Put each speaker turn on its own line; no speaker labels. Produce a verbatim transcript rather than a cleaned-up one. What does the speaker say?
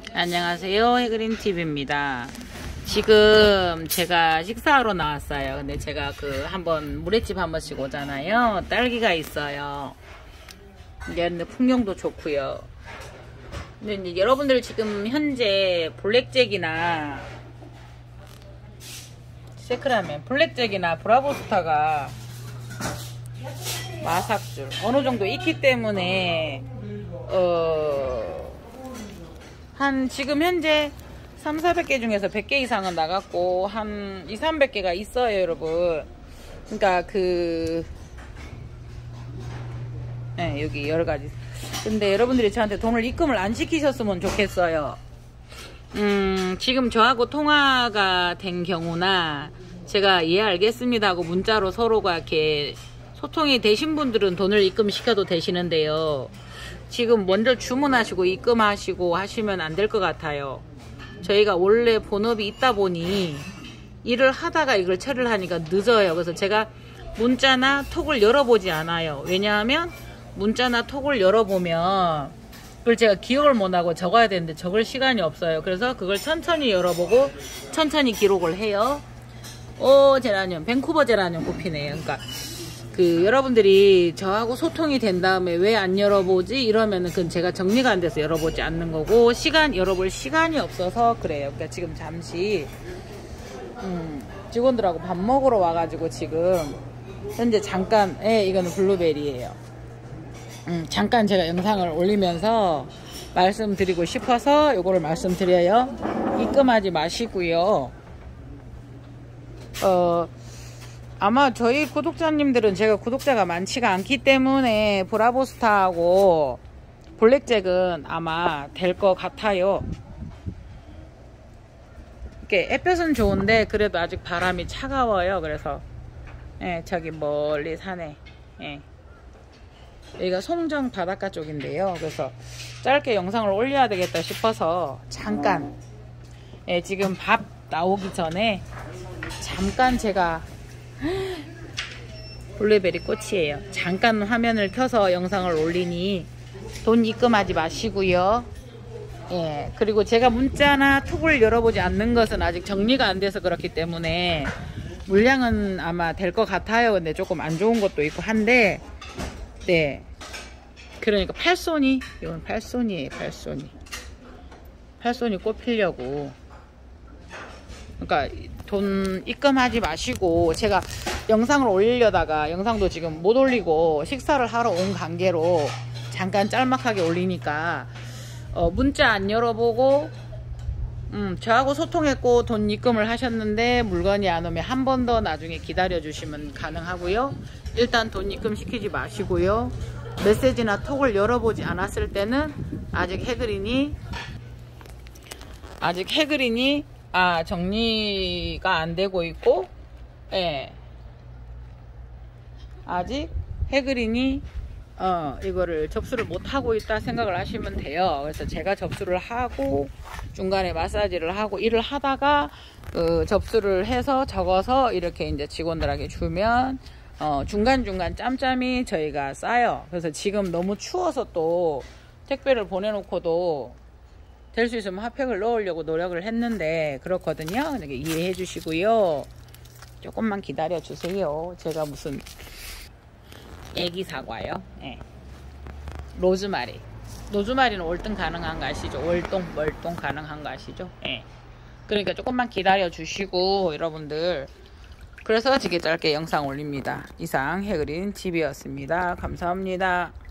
안녕하세요, 해그린티비입니다. 지금 제가 식사하러 나왔어요. 근데 제가 그 한번 물회집 한 번씩 오잖아요. 딸기가 있어요. 이게 근데 풍경도 좋고요. 근데 이제 여러분들 지금 현재 블랙잭이나 세크라멘, 블랙잭이나 브라보스타가 마삭줄 어느 정도 있기 때문에 어, 한 지금 현재 삼사백 개 중에서 백 개 이상은 나갔고 한 이삼백 개가 있어요, 여러분. 그러니까 그 네, 여기 여러 가지. 근데 여러분들이 저한테 돈을 입금을 안 시키셨으면 좋겠어요. 음, 지금 저하고 통화가 된 경우나 제가 예 알겠습니다 하고 문자로 서로가 이렇게 소통이 되신 분들은 돈을 입금시켜도 되시는데요. 지금 먼저 주문하시고 입금하시고 하시면 안 될 것 같아요. 저희가 원래 본업이 있다 보니 일을 하다가 이걸 처리를 하니까 늦어요. 그래서 제가 문자나 톡을 열어보지 않아요. 왜냐하면 문자나 톡을 열어보면 그걸 제가 기억을 못하고 적어야 되는데 적을 시간이 없어요. 그래서 그걸 천천히 열어보고 천천히 기록을 해요. 오, 제라늄, 밴쿠버 제라늄 꽃피네요. 그러니까 그 여러분들이 저하고 소통이 된 다음에 왜 안 열어보지 이러면은 그건 제가 정리가 안 돼서 열어보지 않는 거고, 시간 열어볼 시간이 없어서 그래요. 그러니까 지금 잠시 음, 직원들하고 밥 먹으러 와가지고 지금 현재 잠깐, 예, 이거는 블루베리예요. 음, 잠깐 제가 영상을 올리면서 말씀드리고 싶어서 요거를 말씀드려요. 입금하지 마시고요. 어, 아마 저희 구독자님들은 제가 구독자가 많지가 않기 때문에 브라보스타하고 블랙잭은 아마 될 것 같아요. 이렇게 햇볕은 좋은데 그래도 아직 바람이 차가워요. 그래서 예, 저기 멀리 산에, 예, 여기가 송정 바닷가 쪽인데요. 그래서 짧게 영상을 올려야 되겠다 싶어서 잠깐, 예, 지금 밥 나오기 전에 잠깐 제가 블루베리 꽃이에요. 잠깐 화면을 켜서 영상을 올리니 돈 입금하지 마시고요. 예, 그리고 제가 문자나 톡을 열어보지 않는 것은 아직 정리가 안 돼서 그렇기 때문에 물량은 아마 될 것 같아요. 근데 조금 안 좋은 것도 있고 한데, 네, 그러니까 팔소니, 이건 팔소니에요. 팔소니 팔소니 꽃 피려고. 그러니까 돈 입금하지 마시고, 제가 영상을 올리려다가 영상도 지금 못 올리고 식사를 하러 온 관계로 잠깐 짤막하게 올리니까 어, 문자 안 열어보고 음, 저하고 소통했고 돈 입금을 하셨는데 물건이 안 오면 한 번 더 나중에 기다려 주시면 가능하고요. 일단 돈 입금 시키지 마시고요. 메시지나 톡을 열어보지 않았을 때는 아직 해그린이 아직 해그린이 아, 정리가 안 되고 있고, 예, 아직 해그린이 어, 이거를 접수를 못 하고 있다 생각을 하시면 돼요. 그래서 제가 접수를 하고 중간에 마사지를 하고 일을 하다가 그 접수를 해서 적어서 이렇게 이제 직원들에게 주면 어, 중간중간 짬짬이 저희가 싸요. 그래서 지금 너무 추워서 또 택배를 보내놓고도 될 수 있으면 핫팩을 넣으려고 노력을 했는데 그렇거든요. 그러니까 이해해 주시고요. 조금만 기다려 주세요. 제가 무슨 애기 사과요? 네. 로즈마리. 로즈마리는 월등 가능한 거 아시죠? 월동, 월동 가능한 거 아시죠? 네. 그러니까 조금만 기다려 주시고 여러분들. 그래서 되게 짧게 영상 올립니다. 이상 해그린티비였습니다. 감사합니다.